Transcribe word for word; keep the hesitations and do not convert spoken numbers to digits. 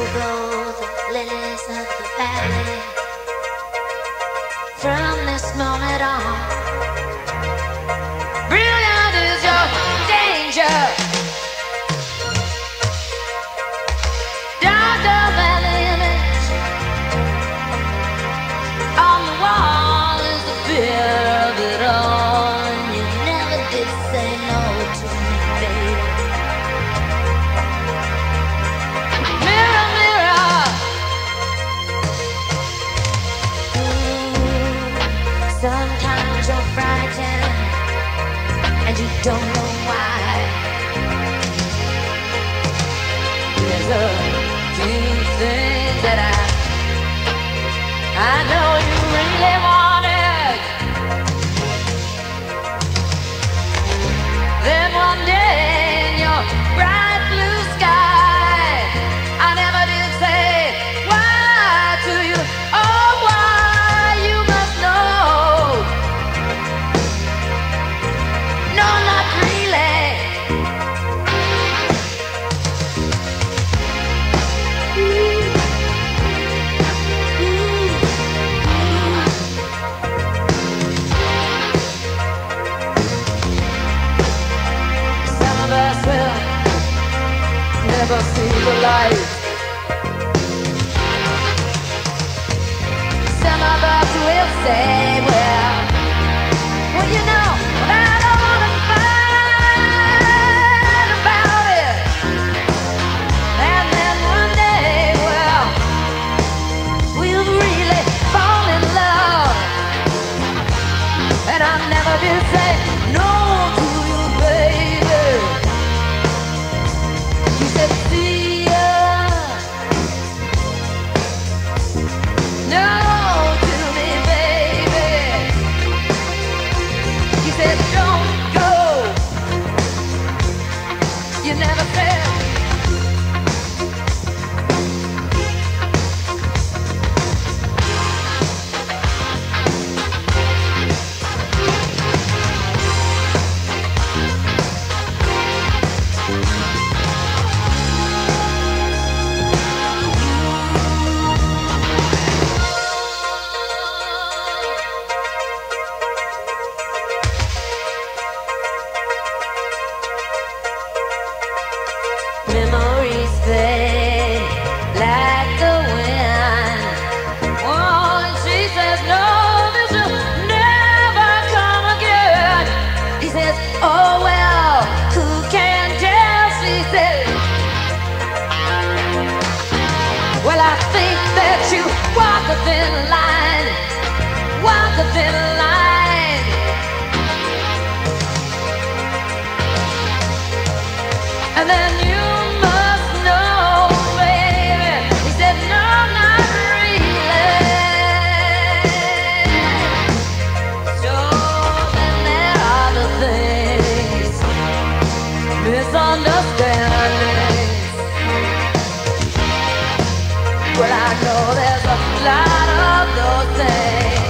blow the lilies of the valley. From this moment on, brilliant is your danger. Darker than the image on the wall is the fear of it all. And you never did say no to me, baby. Mirror, mirror, mm, sometimes you're frightened and you don't know why. There's a few things that I I know you really wanted. Then one day in your bright blue sky, I never did say why to you. Oh, why you must know. No, not really. Some of us will never see the light. Some of us will say, well, well, you know, I don't want to fight about it. And then one day, well, we'll really fall in love. And I never did say no to you, baby. You said, see ya. No to me, baby. You said, don't go. You never said. Memories fade like the wind. Oh, and she says, no, this will never come again. He says, oh, well, who can tell? She says, well, I think that you walk a thin line, walk a thin line. And then you must know, baby. He said, no, not really. So then there are the things, misunderstandings. Well, I know there's a lot of those things.